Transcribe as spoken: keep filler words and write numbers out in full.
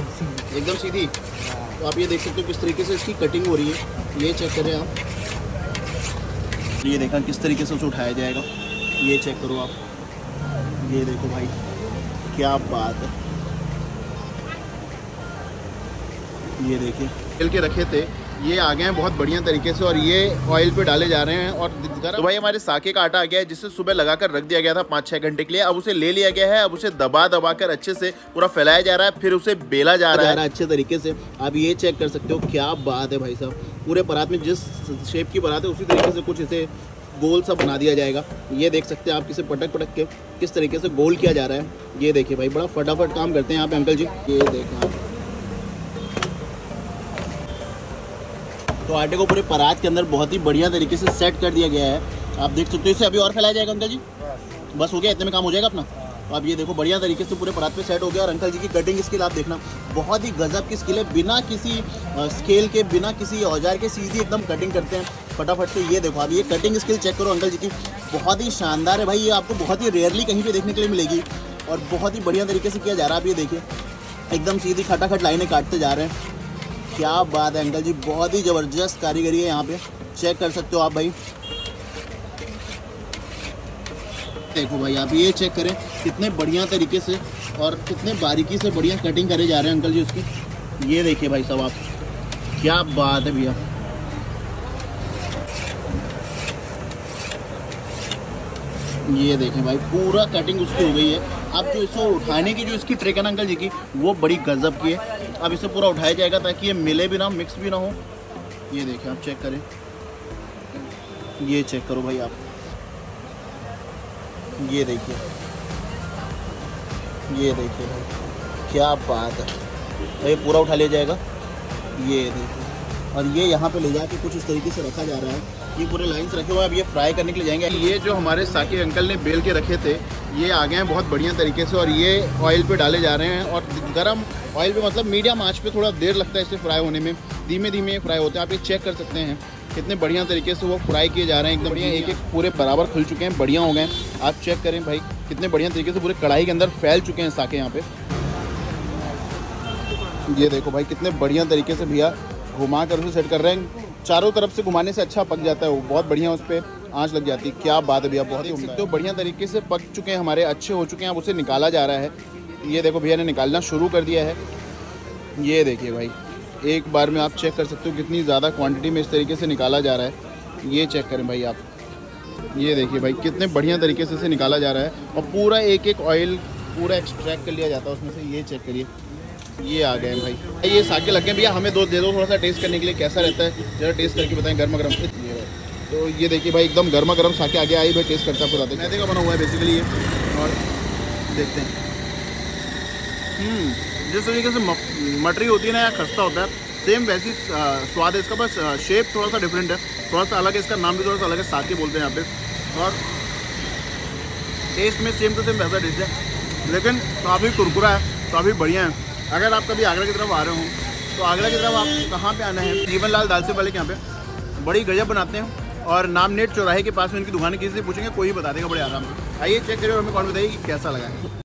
एकदम सीधी। तो आप ये देख सकते हो किस तरीके से इसकी कटिंग हो रही है, ये चेक करें आप। ये देखा किस तरीके से उसे उठाया जाएगा, ये चेक करो आप, ये देखो भाई क्या बात है। ये देखिए तेल के रखे थे, ये आ गए हैं बहुत बढ़िया तरीके से और ये ऑयल पे डाले जा रहे हैं। और तो भाई हमारे साके का आटा आ गया है जिसे सुबह लगाकर रख दिया गया था पाँच छः घंटे के लिए। अब उसे ले लिया गया है, अब उसे दबा दबा कर अच्छे से पूरा फैलाया जा रहा है, फिर उसे बेला जा रहा है अच्छे तरीके से। आप ये चेक कर सकते हो, क्या बात है भाई साहब। पूरे परात में जिस शेप की परात है उसी तरीके से कुछ इसे गोल सा बना दिया जाएगा। ये देख सकते हैं आप, किसे पटक पटक के किस तरीके से गोल किया जा रहा है। ये देखिए भाई बड़ा फटाफट काम करते हैं यहाँ पे अंकल जी। ये देखें आप, तो आटे को पूरे परात के अंदर बहुत ही बढ़िया तरीके से सेट कर दिया गया है। आप देख सकते हो, इसे अभी और फैलाया जाएगा अंकल जी, बस हो गया, इतने में काम हो जाएगा अपना। तो आप ये देखो बढ़िया तरीके से पूरे परात पे सेट हो गया। और अंकल जी की कटिंग स्किल आप देखना, बहुत ही गजब की स्किल है, बिना किसी स्केल के बिना किसी औजार के सीधी एकदम कटिंग करते हैं फटाफट से। ये देखो आप, ये कटिंग स्किल चेक करो अंकल जी की, बहुत ही शानदार है भाई। ये आपको बहुत ही रेयरली कहीं पे देखने के लिए मिलेगी और बहुत ही बढ़िया तरीके से किया जा रहा है। आप ये देखिए एकदम सीधी खटाखट लाइनें काटते जा रहे हैं, क्या बात है अंकल जी, बहुत ही ज़बरदस्त कारीगरी है यहाँ पे, चेक कर सकते हो आप भाई। देखो भाई आप ये चेक करें कितने बढ़िया तरीके से और कितने बारीकी से बढ़िया कटिंग करे जा रहे हैं अंकल जी उसकी। ये देखिए भाई साहब आप, क्या बात है भैया। ये देखें भाई पूरा कटिंग उसकी हो गई है। अब जो इसे उठाने की जो इसकी ट्रिक है ना अंकल जी की, वो बड़ी गजब की है। अब इसे पूरा उठाया जाएगा ताकि ये मिले भी ना, मिक्स भी ना हो। ये देखें आप, चेक करें, ये चेक करो भाई आप, ये देखिए, ये देखिए भाई क्या बात है। ये पूरा उठा लिया जाएगा, ये देखिए, और ये यहाँ पे ले जाके कुछ इस तरीके से रखा जा रहा है। ये पूरे लाइन्स रखे हुए हैं, अब ये फ्राई करने के लिए जाएंगे। ये जो हमारे साके अंकल ने बेल के रखे थे, ये आ गए हैं बहुत बढ़िया तरीके से और ये ऑयल पे डाले जा रहे हैं। और गरम ऑयल पे, मतलब मीडियम आंच पे थोड़ा देर लगता है इसे फ्राई होने में, धीमे धीमे फ्राई होते हैं। आप ये चेक कर सकते हैं कितने बढ़िया तरीके से वो फ्राई किए जा रहे हैं, एकदम बढ़िया, एक एक पूरे बराबर खुल चुके हैं, बढ़िया हो गए। आप चेक करें भाई कितने बढ़िया तरीके से पूरे कढ़ाई के अंदर फैल चुके हैं साके यहाँ पे। ये देखो भाई कितने बढ़िया तरीके से भैया घुमा कर उसे सेट कर रहे हैं। चारों तरफ से घुमाने से अच्छा पक जाता है वो, बहुत बढ़िया उस पर आँच लग जाती है। क्या बात है भैया, बहुत ही तो बढ़िया तरीके से पक चुके हैं हमारे, अच्छे हो चुके हैं। अब उसे निकाला जा रहा है। ये देखो भैया ने निकालना शुरू कर दिया है। ये देखिए भाई एक बार में आप चेक कर सकते हो कितनी ज़्यादा क्वांटिटी में इस तरीके से निकाला जा रहा है। ये चेक करें भाई आप, ये देखिए भाई कितने बढ़िया तरीके से इसे निकाला जा रहा है और पूरा एक एक ऑयल पूरा एक्सट्रैक्ट कर लिया जाता है उसमें से। ये चेक करिए, ये आ गए भाई। ये साके लग गए भैया, हमें दो दे दो थोड़ा सा टेस्ट करने के लिए, कैसा रहता है जरा टेस्ट करके बताएं गर्मा गर्म। तो ये देखिए भाई एकदम गर्मा गर्म साके आगे आई भाई, टेस्ट करता पूरा मैदे का बना हुआ है बेसिकली ये। और देखते हैं जिस तरीके से मटरी होती है ना या खस्ता होता है, सेम वैसी स्वाद है इसका, बस शेप थोड़ा सा डिफरेंट है, थोड़ा सा अलग है, इसका नाम भी थोड़ा सा अलग है, साके बोलते हैं यहाँ पे। और टेस्ट में सेम टू सेम वैसा डिश है, लेकिन काफ़ी कुरकुरा है, काफ़ी बढ़िया है। अगर आप कभी आगरा की तरफ आ रहे हो तो आगरा की तरफ आप कहाँ पे आना है, जीवन लाल दाल से पहले के यहाँ पे बड़ी गजब बनाते हैं। और नामनेट चौराहे के पास में उनकी दुकान किसी से पूछेंगे कोई ही बता देगा बड़े आराम से। आइए चेक करिए और हमें कौन बताइए कि कैसा लगा है।